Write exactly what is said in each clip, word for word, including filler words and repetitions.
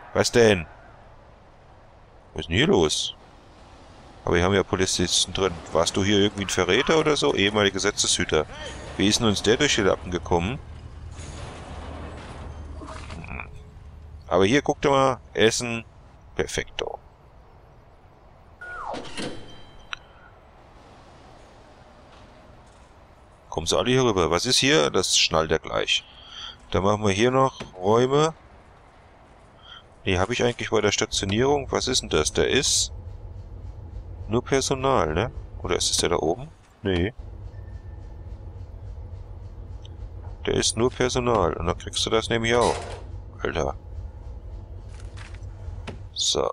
Was denn? Was ist denn hier los? Aber wir haben ja Polizisten drin. Warst du hier irgendwie ein Verräter oder so? Ehemaliger Gesetzeshüter. Wie ist denn uns der durch die Lappen gekommen? Hm. Aber hier, guck dir mal. Essen. Perfekto. Kommen sie alle hier rüber. Was ist hier? Das schnallt er gleich. Dann machen wir hier noch Räume. Nee, habe ich eigentlich bei der Stationierung? Was ist denn das? Der ist nur Personal, ne? Oder ist es der da oben? Nee. Der ist nur Personal. Und dann kriegst du das nämlich auch. Alter. So.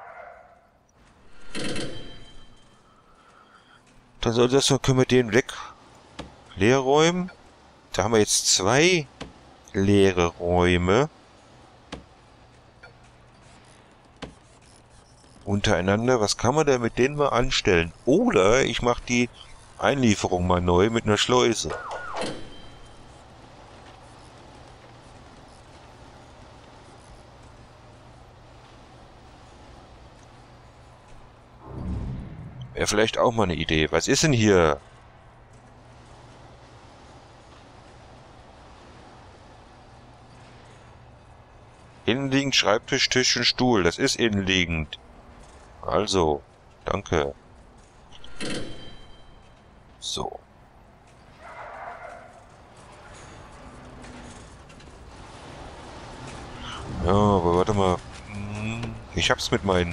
Dann soll das, dann können wir den weg leer räumen. Da haben wir jetzt zwei leere Räume. Untereinander. Was kann man denn mit denen mal anstellen? Oder ich mache die Einlieferung mal neu mit einer Schleuse. Wäre vielleicht auch mal eine Idee. Was ist denn hier? Innenliegend Schreibtisch, Tisch und Stuhl. Das ist innenliegend. Also, danke. So. Ja, aber warte mal. Ich hab's mit meinen...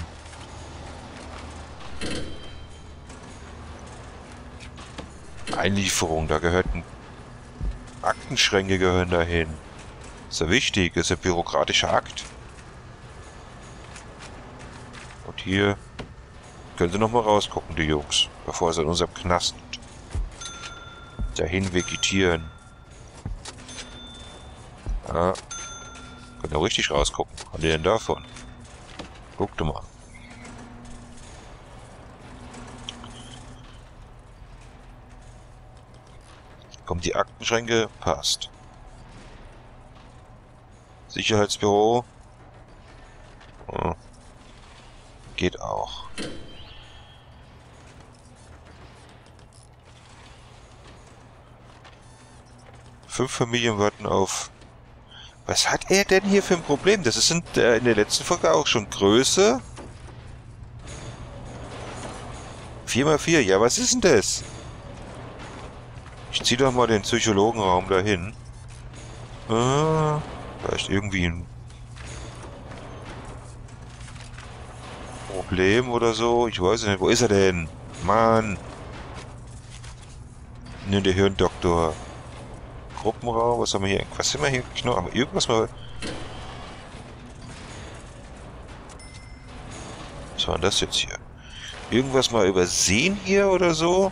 Einlieferungen. Da gehörten... Aktenschränke gehören dahin. Ist ja wichtig. Ist ja bürokratischer Akt. Und hier... Können Sie noch mal rausgucken, die Jungs. Bevor sie in unserem Knast dahin vegetieren. Ja. Können ja richtig rausgucken. Was haben die denn davon? Guck doch mal. Kommen die Aktenschränke? Passt. Sicherheitsbüro? Ja. Geht auch. Fünf Familien warten auf... Was hat er denn hier für ein Problem? Das ist in der, in der letzten Folge auch schon Größe. vier mal vier. Ja, was ist denn das? Ich zieh doch mal den Psychologenraum dahin. Ah, vielleicht irgendwie ein Problem oder so. Ich weiß nicht. Wo ist er denn? Mann. Ne, der Hirndoktor. Gruppenraum. Was haben wir hier? Was haben wir hier noch? Haben wir irgendwas mal... Was war denn das jetzt hier? Irgendwas mal übersehen hier oder so?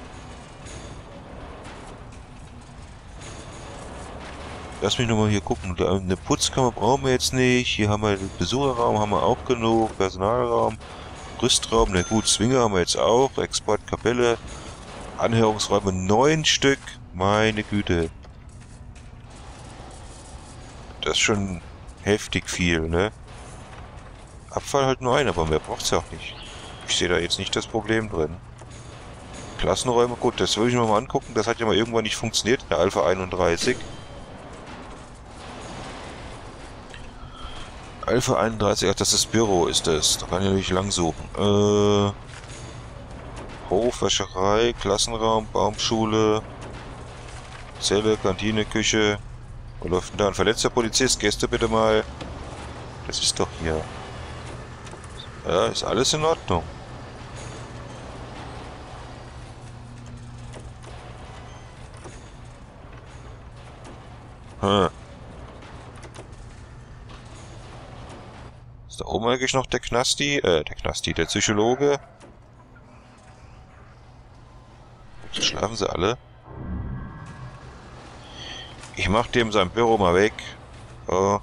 Lass mich nochmal hier gucken. Eine Putzkammer brauchen wir jetzt nicht. Hier haben wir den Besucherraum, haben wir auch genug. Personalraum, Rüstraum, na gut, Zwinger haben wir jetzt auch. Exportkapelle, Anhörungsräume, neun Stück. Meine Güte. Das ist schon heftig viel, ne? Abfall halt nur ein, aber mehr braucht's ja auch nicht. Ich sehe da jetzt nicht das Problem drin. Klassenräume, gut, das will ich mir mal angucken. Das hat ja mal irgendwann nicht funktioniert in der Alpha einunddreißig. Alpha einunddreißig, ach, das ist Büro, ist das. Da kann ich natürlich lang suchen. Äh, Hof, Wäscherei, Klassenraum, Baumschule, Zelle, Kantine, Küche. Wo läuft denn da ein verletzter Polizist? Gäste bitte mal. Das ist doch hier. Ja, ist alles in Ordnung. Hm. Ist da oben eigentlich noch der Knasti? Äh, der Knasti, der Psychologe. Jetzt schlafen sie alle. Ich mach dem sein Büro mal weg. Oh.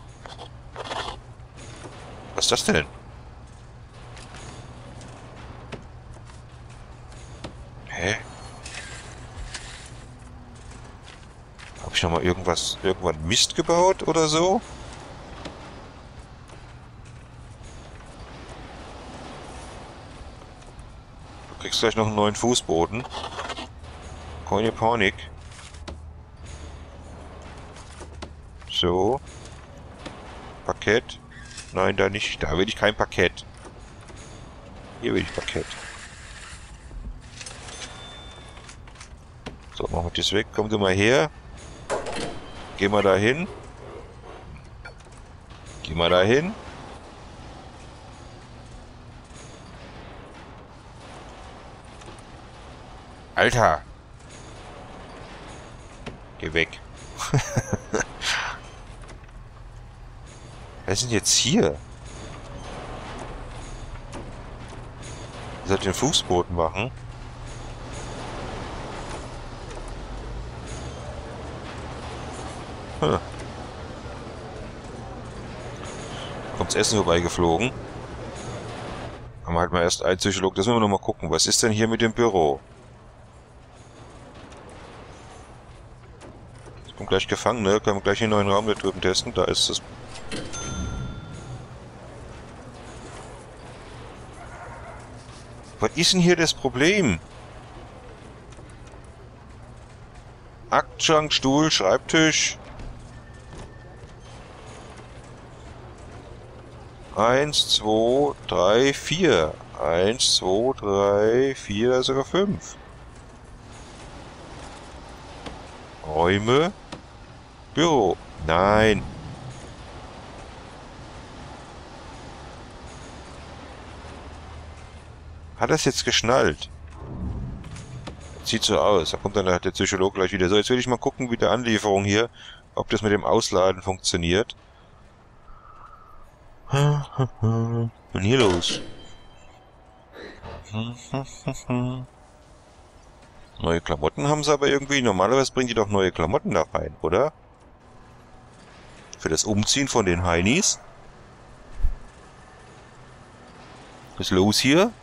Was ist das denn? Hä? Hab ich noch mal irgendwas, irgendwann Mist gebaut oder so? Kriegst gleich noch einen neuen Fußboden. Keine Panik. So. Parkett. Nein, da nicht. Da will ich kein Parkett. Hier will ich Parkett. So, machen wir das weg. Kommt mal her. Geh mal da hin. Geh mal da hin. Alter! Geh weg. Wer ist denn jetzt hier? Ihr sollt den Fußboden machen. Hm. Kommt's Essen vorbeigeflogen. Haben wir halt mal erst ein Psycholog. Das müssen wir noch mal gucken. Was ist denn hier mit dem Büro? Ich bin gleich gefangen, ne? Können wir gleich den neuen Raum da drüben testen. Da ist es. Was ist denn hier das Problem? Aktschrank, Stuhl, Schreibtisch. Eins, zwei, drei, vier. Eins, zwei, drei, vier, sogar fünf. Räume. Büro. Nein. Hat das jetzt geschnallt? Sieht so aus. Da kommt dann der Psychologe gleich wieder. So, jetzt will ich mal gucken, wie der Anlieferung hier, ob das mit dem Ausladen funktioniert. Und hier los. Neue Klamotten haben sie aber irgendwie. Normalerweise bringen die doch neue Klamotten da rein, oder? Für das Umziehen von den Heinis. Was ist los hier?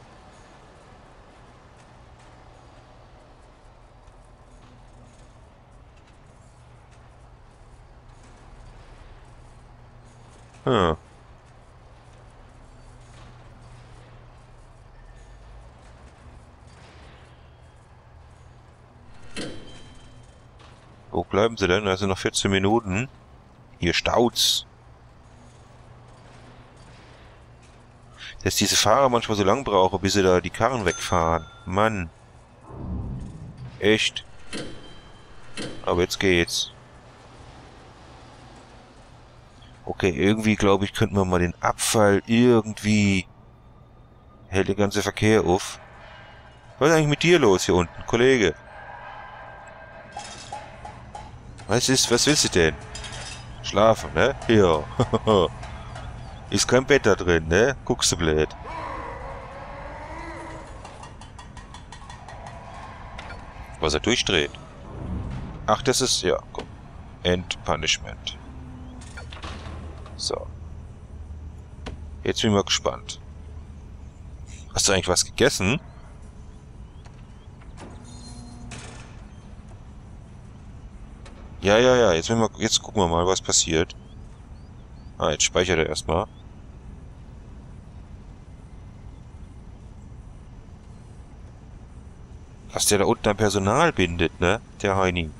Hm. Wo bleiben sie denn? Also noch vierzehn Minuten. Hier staut's. Dass diese Fahrer manchmal so lang brauchen, bis sie da die Karren wegfahren. Mann. Echt. Aber jetzt geht's. Okay, irgendwie glaube ich, könnten wir mal den Abfall irgendwie... Hält der ganze Verkehr auf. Was ist eigentlich mit dir los hier unten, Kollege? Was ist, was willst du denn? Schlafen, ne? Ja. Ist kein Bett da drin, ne? Guckst du blöd. Was er durchdreht. Ach, das ist, ja, komm. End Punishment. So. Jetzt bin ich mal gespannt. Hast du eigentlich was gegessen? Ja, ja, ja. Jetzt, wir, jetzt gucken wir mal, was passiert. Ah, jetzt speichert er erstmal. Was der da unten am Personal bindet, ne? Der Heini.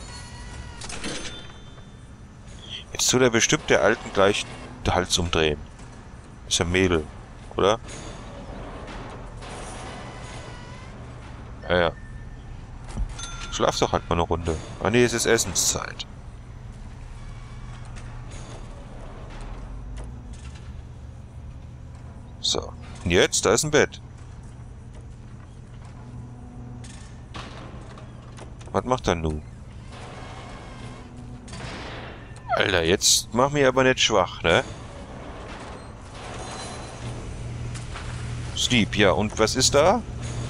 Jetzt tut er bestimmt der Alten gleich den Hals umdrehen. Ist ja Mädel, oder? Ja, ja. Schlaf doch halt mal eine Runde. Ah ne, es ist Essenszeit. So. Und jetzt? Da ist ein Bett. Was macht er nun? Alter, jetzt mach mich aber nicht schwach, ne? Sleep, ja. Und was ist da?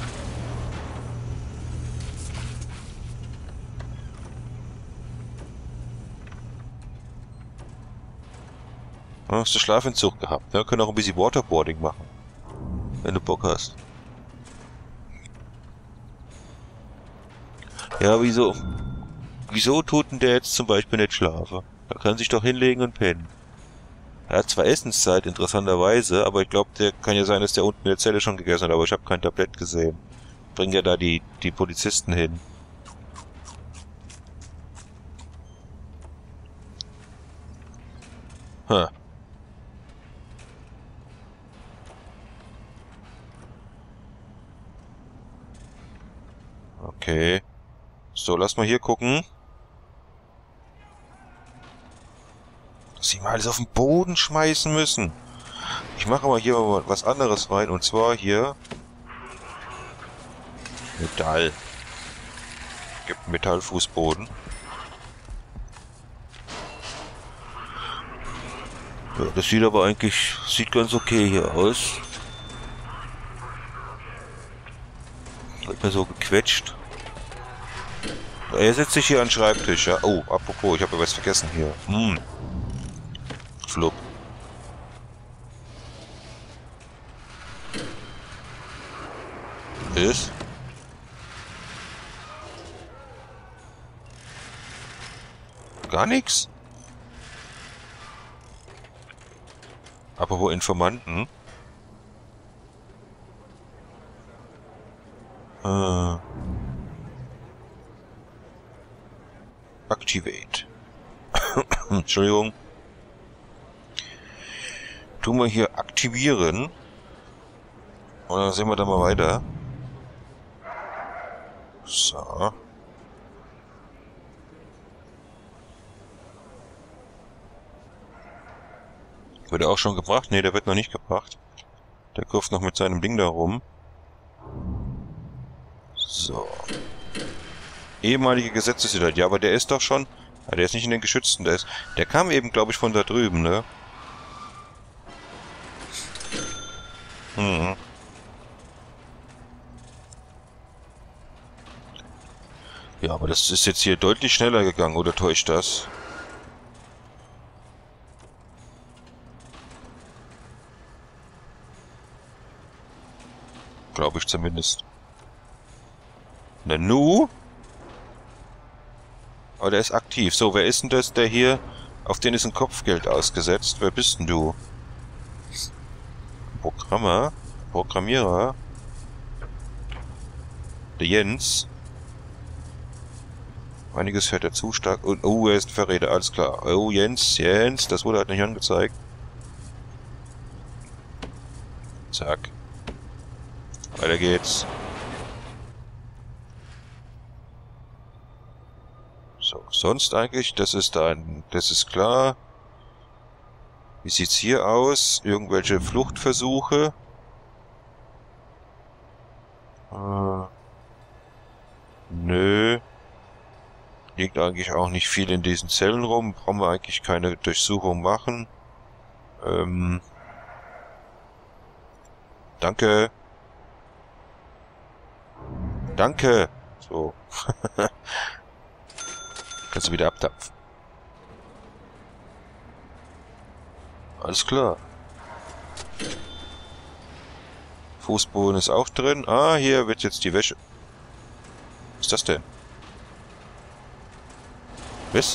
Hast du Schlafentzug gehabt, ne? Können auch ein bisschen Waterboarding machen. Wenn du Bock hast. Ja, wieso? Wieso tut denn der jetzt zum Beispiel nicht schlafen? Er kann sich doch hinlegen und pennen. Er hat zwar Essenszeit, interessanterweise, aber ich glaube, der kann ja sein, dass der unten in der Zelle schon gegessen hat, aber ich habe kein Tablett gesehen. Bringen ja da die, die Polizisten hin. Hm. Okay. So, lass mal hier gucken. Dass sie mal alles auf den Boden schmeißen müssen. Ich mache aber hier mal was anderes rein. Und zwar hier... Metall. Gibt einen Metallfußboden. Ja, das sieht aber eigentlich... Sieht ganz okay hier aus. Wird mir so gequetscht. Er setzt sich hier an den Schreibtisch, ja. Oh, apropos, ich habe ja was vergessen hier. Hm. Flupp. Ist? Gar nichts? Apropos Informanten. Äh. Activate. Entschuldigung. Tun wir hier aktivieren. Und dann sehen wir da mal weiter. So. Wird er auch schon gebracht? Ne, der wird noch nicht gebracht. Der kurft noch mit seinem Ding da rum. So. Ehemalige Gesetzeshüter. Ja, aber der ist doch schon... Ja, der ist nicht in den Geschützten. Der ist... Der kam eben, glaube ich, von da drüben, ne? Hm. Ja, aber das ist jetzt hier deutlich schneller gegangen, oder täuscht das? Glaube ich zumindest. Na nu? Aber der ist aktiv. So, wer ist denn das, der hier... Auf den ist ein Kopfgeld ausgesetzt. Wer bist denn du? Programmer? Programmierer? Der Jens? Einiges hört er zu stark... Und, oh, er ist ein Verräter, alles klar. Oh, Jens, Jens, das wurde halt nicht angezeigt. Zack. Weiter geht's. So, sonst eigentlich, das ist ein, das ist klar. Wie sieht's hier aus? Irgendwelche Fluchtversuche? Äh, nö. Liegt eigentlich auch nicht viel in diesen Zellen rum. Brauchen wir eigentlich keine Durchsuchung machen. Ähm. Danke. Danke. So. Kannst du wieder abdampfen. Alles klar. Fußboden ist auch drin. Ah, hier wird jetzt die Wäsche... Was ist das denn? Was?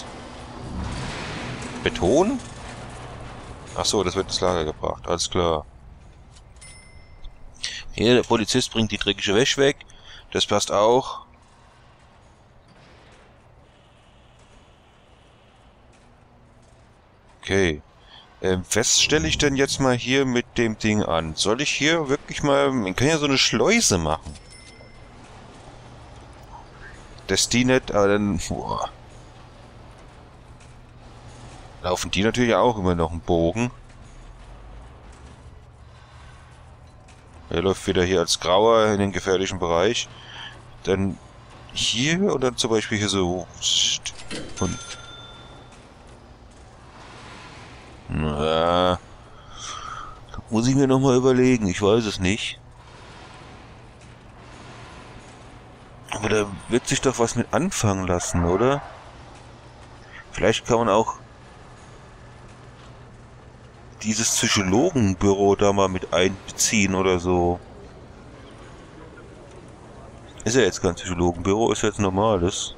Beton? Ach so, das wird ins Lager gebracht. Alles klar. Hier, der Polizist bringt die dreckige Wäsche weg. Das passt auch. Okay. Ähm, was stelle ich denn jetzt mal hier mit dem Ding an? Soll ich hier wirklich mal... Man kann ja so eine Schleuse machen. Das die nicht, aber dann... Boah. Laufen die natürlich auch immer noch einen Bogen. Er läuft wieder hier als Grauer in den gefährlichen Bereich. Dann hier und dann zum Beispiel hier so... Und... Na, muss ich mir noch mal überlegen. Ich weiß es nicht. Aber da wird sich doch was mit anfangen lassen, oder? Vielleicht kann man auch dieses Psychologenbüro da mal mit einbeziehen oder so. Ist ja jetzt kein Psychologenbüro, ist jetzt normales.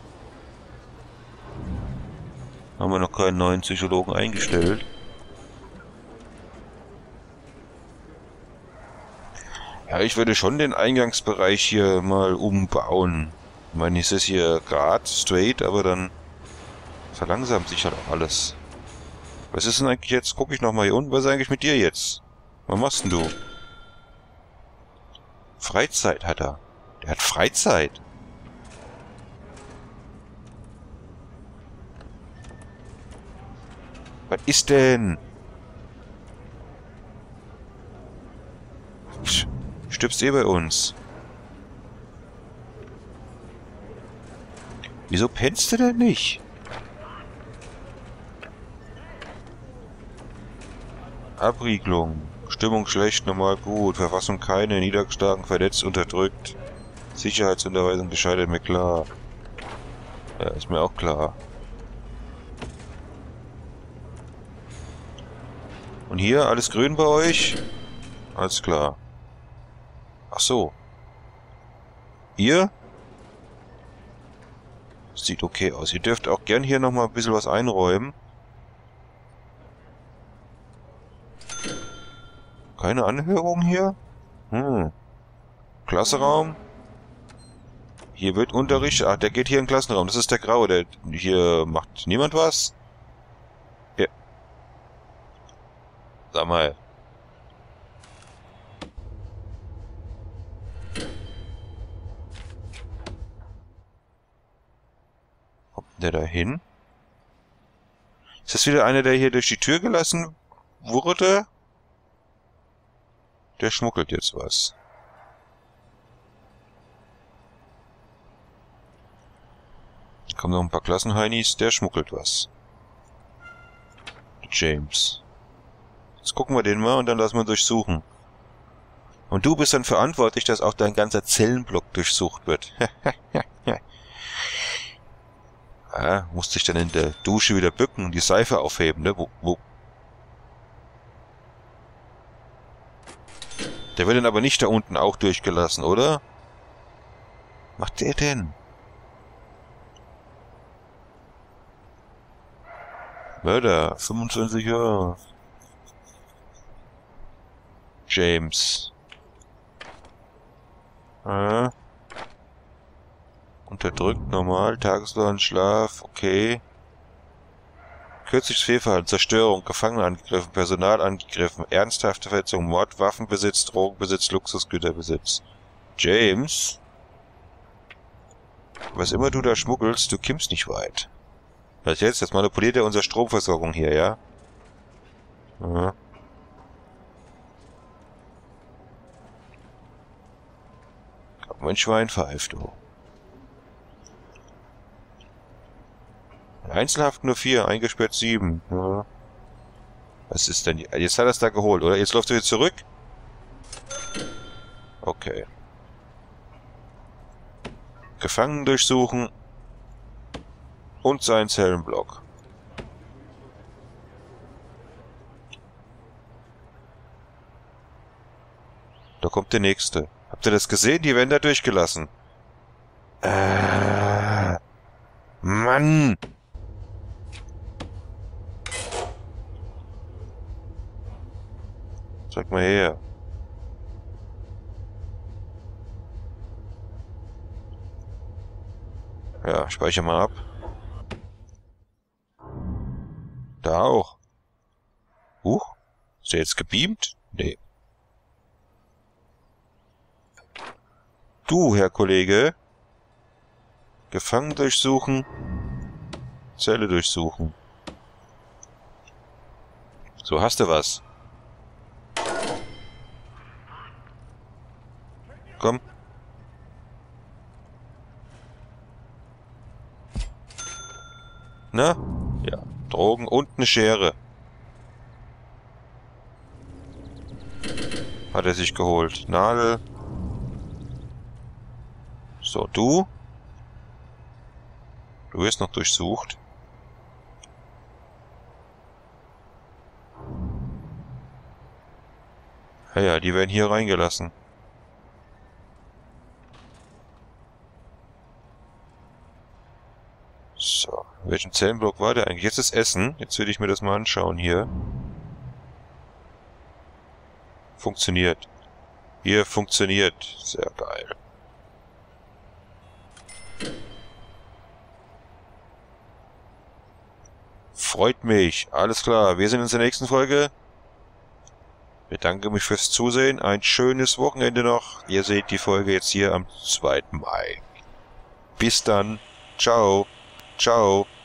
Haben wir noch keinen neuen Psychologen eingestellt. Ja, ich würde schon den Eingangsbereich hier mal umbauen. Ich meine, es ist hier gerade straight, aber dann verlangsamt sich halt auch alles. Was ist denn eigentlich jetzt? Guck ich nochmal hier unten. Was ist eigentlich mit dir jetzt? Was machst denn du? Freizeit hat er. Der hat Freizeit. Was ist denn? Stirbst eh bei uns. Wieso pennst du denn nicht? Abriegelung. Stimmung schlecht, normal gut. Verfassung keine. Niedergeschlagen, verletzt, unterdrückt. Sicherheitsunterweisung gescheitert, mir klar. Ja, ist mir auch klar. Und hier, alles grün bei euch? Alles klar. Ach so. Ihr? Sieht okay aus. Ihr dürft auch gern hier nochmal ein bisschen was einräumen. Keine Anhörung hier? Hm. Klasseraum? Hier wird Unterricht. Ah, der geht hier in den Klassenraum. Das ist der Graue. Der hier macht niemand was? Ja. Sag mal. Kommt der da hin? Ist das wieder einer, der hier durch die Tür gelassen wurde? Der schmuggelt jetzt was. Da kommen noch ein paar Klassenheinis. Der schmuggelt was. James. Jetzt gucken wir den mal und dann lassen wir durchsuchen. Und du bist dann verantwortlich, dass auch dein ganzer Zellenblock durchsucht wird. Ah, musste dich dann in der Dusche wieder bücken und die Seife aufheben, ne? Wo, wo? Der wird dann aber nicht da unten auch durchgelassen, oder? Was macht der denn? Mörder, fünfundzwanzig Jahre. James. Ah. Unterdrückt, normal, Tageslohn, Schlaf, okay. Kürzliches Fehlverhalten, Zerstörung, Gefangene angegriffen, Personal angegriffen, ernsthafte Verletzung, Mord, Waffenbesitz, Drogenbesitz, Luxusgüterbesitz. James? Was immer du da schmuggelst, du kimmst nicht weit. Was jetzt? Jetzt manipuliert er unsere Stromversorgung hier, ja? Ja. Mein Schwein pfeift, du. Einzelhaft nur vier, eingesperrt sieben. Ja. Was ist denn? Jetzt hat er es da geholt, oder? Jetzt läuft er wieder zurück? Okay. Gefangenen durchsuchen. Und seinen Zellenblock. Da kommt der nächste. Habt ihr das gesehen? Die werden da durchgelassen. Äh, Mann! Zeig mal her. Ja, speicher mal ab. Da auch. Huch. Ist der jetzt gebeamt? Nee. Du, Herr Kollege. Gefangen durchsuchen. Zelle durchsuchen. So, hast du was? Komm. Na? Ja. Drogen und eine Schere. Hat er sich geholt. Nadel. So, du. Du wirst noch durchsucht. Ja, ja, die werden hier reingelassen. So, in welchem Zellenblock war der eigentlich? Jetzt ist Essen. Jetzt will ich mir das mal anschauen hier. Funktioniert. Hier funktioniert. Sehr geil. Freut mich. Alles klar. Wir sehen uns in der nächsten Folge. Bedanke mich fürs Zusehen. Ein schönes Wochenende noch. Ihr seht die Folge jetzt hier am zweiten Mai. Bis dann. Ciao. Ciao.